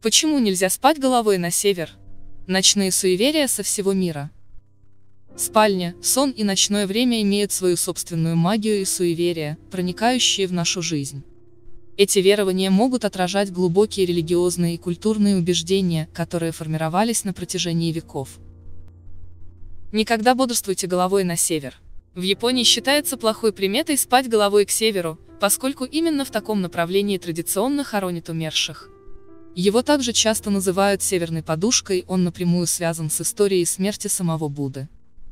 Почему нельзя спать головой на север? Ночные суеверия со всего мира. Спальня, сон и ночное время имеют свою собственную магию и суеверия, проникающие в нашу жизнь. Эти верования могут отражать глубокие религиозные и культурные убеждения, которые формировались на протяжении веков. Никогда бодрствуйте головой на север. В Японии считается плохой приметой спать головой к северу, поскольку именно в таком направлении традиционно хоронят умерших. Его также часто называют северной подушкой, он напрямую связан с историей смерти самого Будды.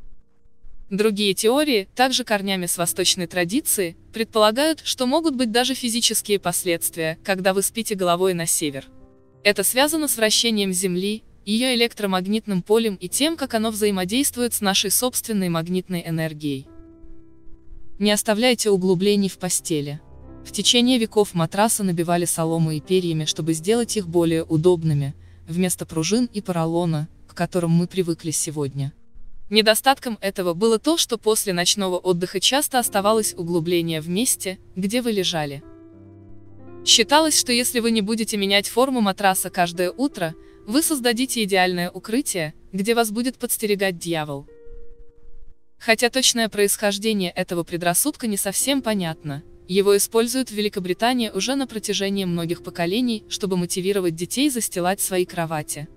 Другие теории, также корнями с восточной традиции, предполагают, что могут быть даже физические последствия, когда вы спите головой на север. Это связано с вращением Земли, ее электромагнитным полем и тем, как оно взаимодействует с нашей собственной магнитной энергией. Не оставляйте углублений в постели. В течение веков матрасы набивали соломой и перьями, чтобы сделать их более удобными, вместо пружин и поролона, к которым мы привыкли сегодня. Недостатком этого было то, что после ночного отдыха часто оставалось углубление в месте, где вы лежали. Считалось, что если вы не будете менять форму матраса каждое утро, вы создадите идеальное укрытие, где вас будет подстерегать дьявол. Хотя точное происхождение этого предрассудка не совсем понятно, его используют в Великобритании уже на протяжении многих поколений, чтобы мотивировать детей застилать свои кровати.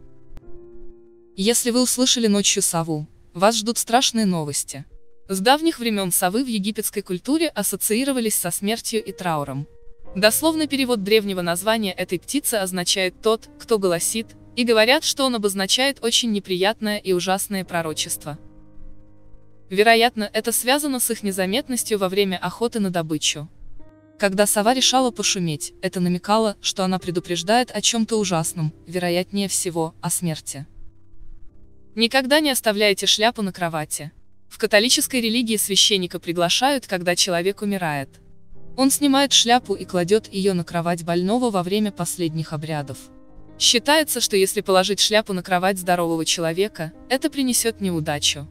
Если вы услышали ночью сову, вас ждут страшные новости. С давних времен совы в египетской культуре ассоциировались со смертью и трауром. Дословный перевод древнего названия этой птицы означает «тот, кто голосит», и говорят, что он обозначает очень неприятное и ужасное пророчество. Вероятно, это связано с их незаметностью во время охоты на добычу. Когда сова решала пошуметь, это намекало, что она предупреждает о чем-то ужасном, вероятнее всего, о смерти. Никогда не оставляйте шляпу на кровати. В католической религии священника приглашают, когда человек умирает. Он снимает шляпу и кладет ее на кровать больного во время последних обрядов. Считается, что если положить шляпу на кровать здорового человека, это принесет неудачу.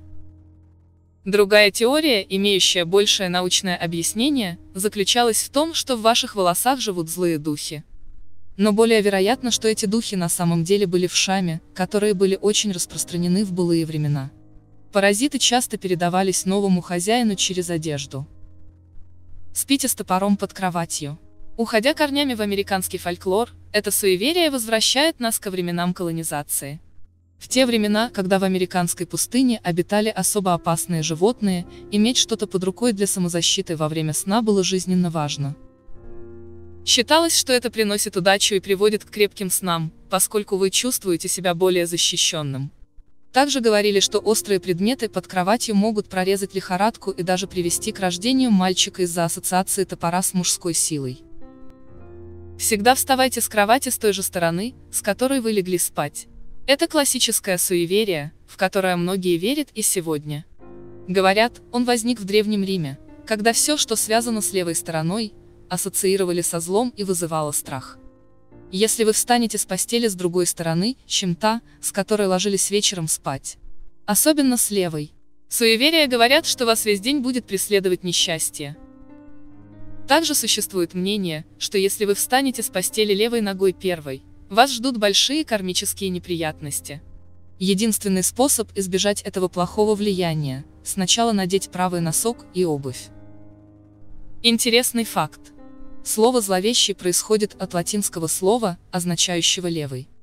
Другая теория, имеющая большее научное объяснение, заключалась в том, что в ваших волосах живут злые духи. Но более вероятно, что эти духи на самом деле были вшами, которые были очень распространены в былые времена. Паразиты часто передавались новому хозяину через одежду. Спите с топором под кроватью. Уходя корнями в американский фольклор, это суеверие возвращает нас ко временам колонизации. В те времена, когда в американской пустыне обитали особо опасные животные, иметь что-то под рукой для самозащиты во время сна было жизненно важно. Считалось, что это приносит удачу и приводит к крепким снам, поскольку вы чувствуете себя более защищенным. Также говорили, что острые предметы под кроватью могут прорезать лихорадку и даже привести к рождению мальчика из-за ассоциации топора с мужской силой. Всегда вставайте с кровати с той же стороны, с которой вы легли спать. Это классическое суеверие, в которое многие верят и сегодня. Говорят, он возник в Древнем Риме, когда все, что связано с левой стороной, ассоциировали со злом и вызывало страх. Если вы встанете с постели с другой стороны, чем та, с которой ложились вечером спать, особенно с левой, суеверия говорят, что вас весь день будет преследовать несчастье. Также существует мнение, что если вы встанете с постели левой ногой первой, вас ждут большие кармические неприятности. Единственный способ избежать этого плохого влияния – сначала надеть правый носок и обувь. Интересный факт. Слово «зловещий» происходит от латинского слова, означающего «левый».